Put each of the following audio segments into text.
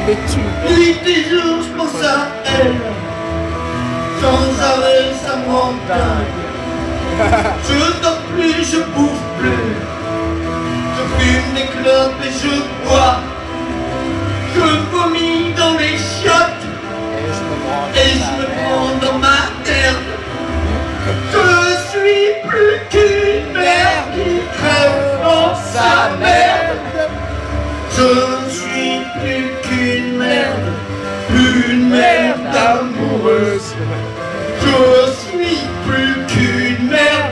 Nuit et jour, je pense à elle. Sans arrêt, ça me rend dingue. Je ne dors plus, je bouffe plus. Je fume des clopes et je bois. Je vomis dans les chiottes. Et je me prends dans ma merde. Je suis plus qu'une merde qui crève dans sa merde. Je ne suis plus qu'une merde amoureuse. Je suis plus qu'une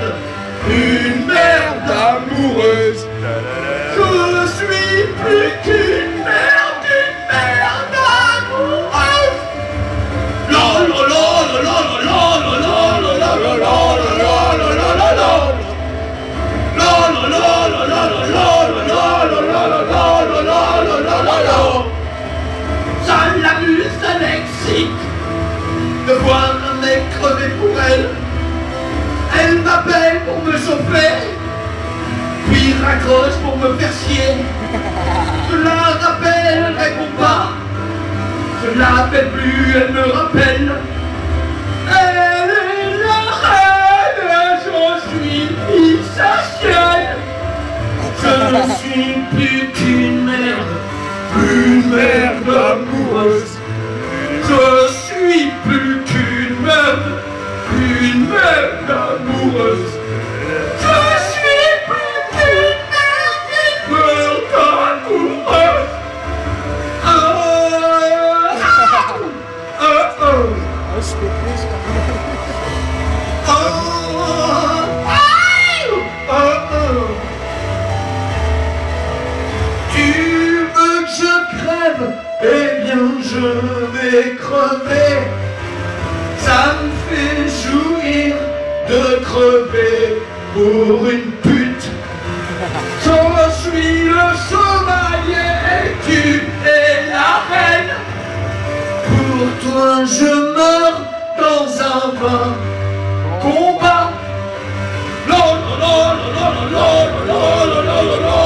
merde amoureuse. Je suis plus qu'une merde amoureuse. La la la la la la la la la la la la la la. Ça l'amuse, ça l'excite de voir un mec crever pour elle. Elle m'appelle pour me chauffer, puis raccroche pour me faire chier. Je la rappelle, elle répond pas. Je l'appelle plus, elle me rappelle. Elle est la reine, je suis sa chienne. Je ne suis plus qu'une merde amoureuse. Je suis plus qu'une merde amoureuse. Je suis plus qu'une merde amoureuse. Tu veux que je crève? Eh bien je vais crever. Ça me fait jouir de crever pour une pute. Je suis le chevalier et tu es la reine. Pour toi je meurs dans un vain combat. La la la la la la la la la la la.